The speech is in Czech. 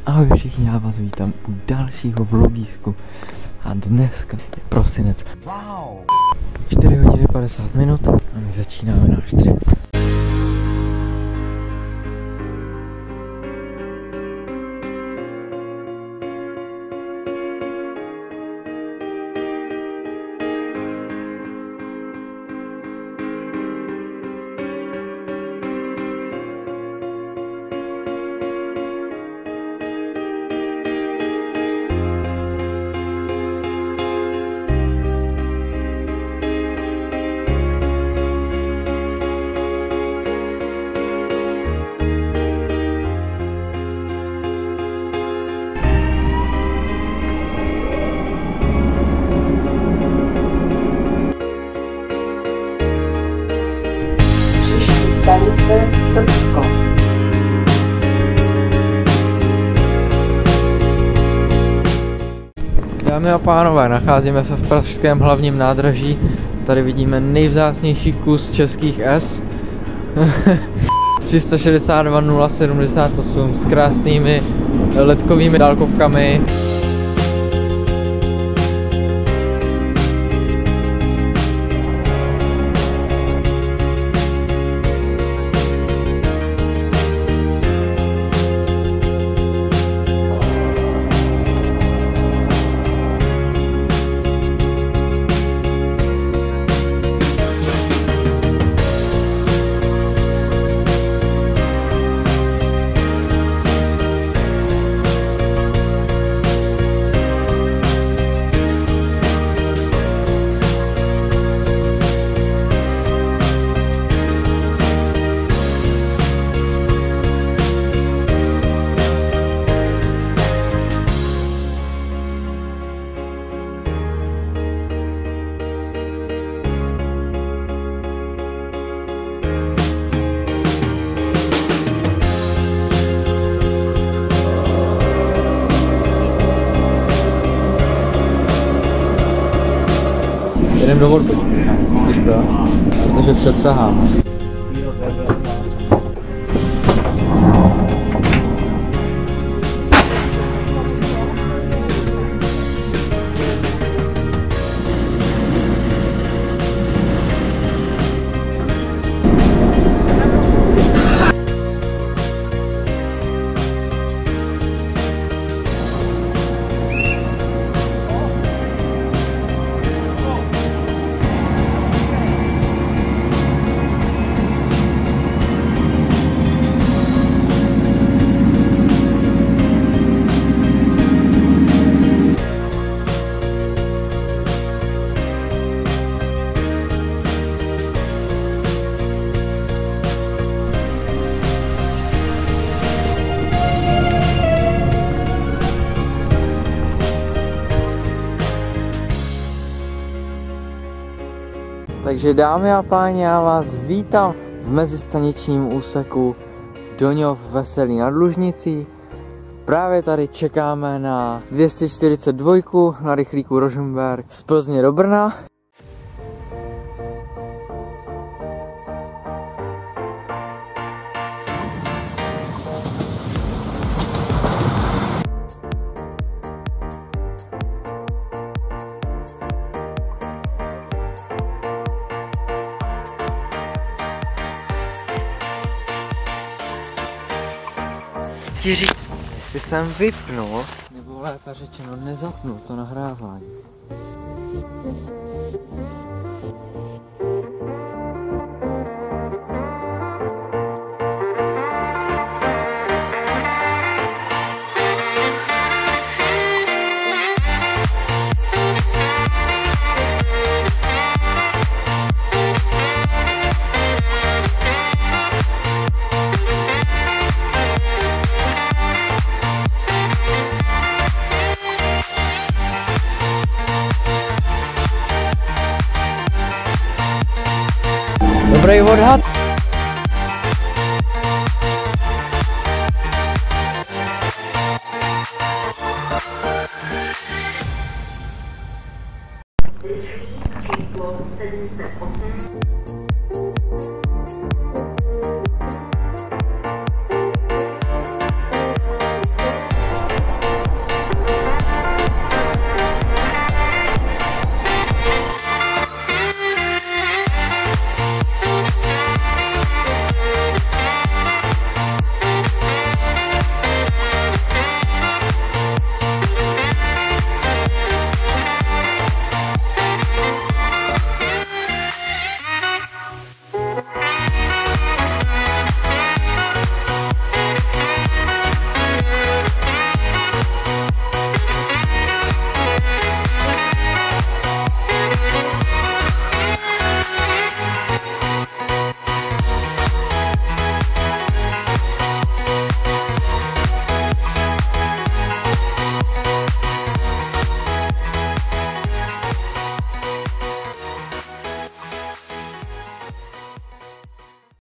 Ahoj všichni, já vás vítám u dalšího vlogísku a dneska je prosinec. Wow. 4 hodiny 50 minut a my začínáme náš trip. Stanice Srbsko. Dámy a pánové, nacházíme se v pražském hlavním nádraží. Tady vidíme nejvzácnější kus českých S. 362 078 s krásnými ledkovými dálkovkami. Jdem do volby, když proč, protože předsahám. Takže dámy a páni, já vás vítám v mezistaničním úseku Doňov Veselí nad Lužnicí. Právě tady čekáme na 242 na rychlíku Rožmberk z Plzně do Brna. Jestli jsem vypnul, nebo lépe řečeno nezapnul to nahrávání. Dobrý odhad. Číslo 708